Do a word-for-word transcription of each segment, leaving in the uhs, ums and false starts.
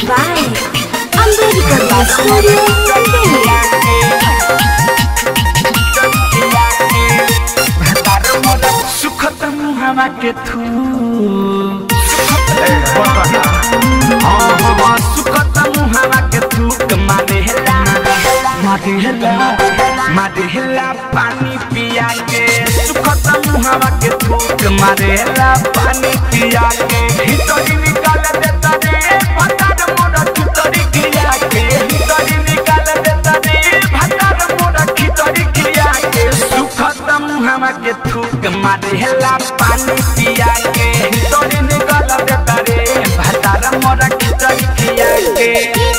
by Ambedkar Studio, सुखत मुहावा के थू सुखत मुहावा के थूक मारेला मारेला मारेला पानी पिया के सुखत मुहावा के थूक मारेला पानी पिया के हितरी निकाल देता रे भतार मोरा खितरी किया के हितरी निकाल देता रे भतार मोरा खितरी किया के सुखत मुहावा के थूक मारेला पानी पिया के हितरी निकाल देता रे भतार मोरा खितरी किया के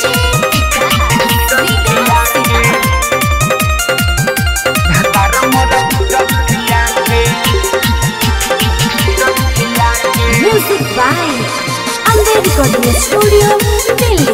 music by Ambedkar Studio, Delhi.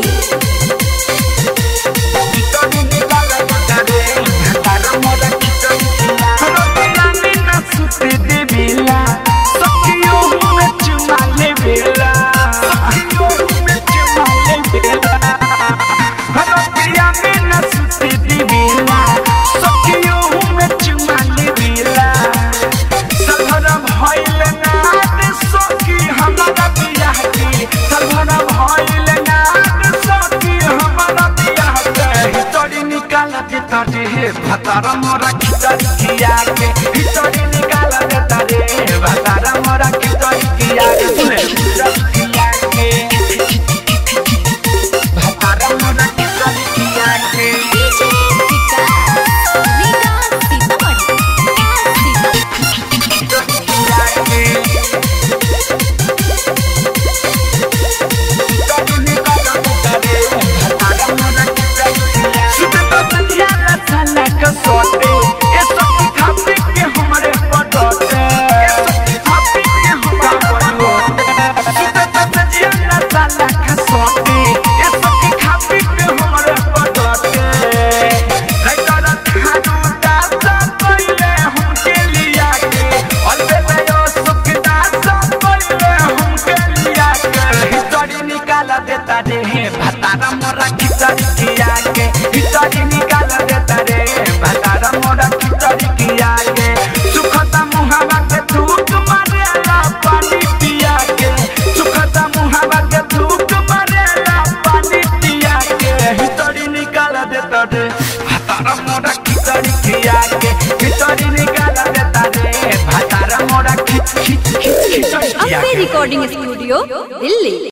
भतारा मोरा खिचड़ी किया के खिचड़ी निकाल देता रे भतारा मोरा खिचड़ी किया के किया के भतारा मोरा खिचड़ी किया के देता रे भतारा मोरा खिचड़ी किया के खिचड़ी निकाल देता रे भतारा मोरा खिचड़ी किया के सुखता मुहावा के थूक मारेला पानी पिया के सुखता मुहावा के थूक मारेला पानी पिया के खिचड़ी निकाल देता रे भतारा मोरा खिचड़ी किया के खिचड़ी निकाल देता रे भतारा मोरा खिच खिच खिचड़ी किया के Recording Studio, Delhi.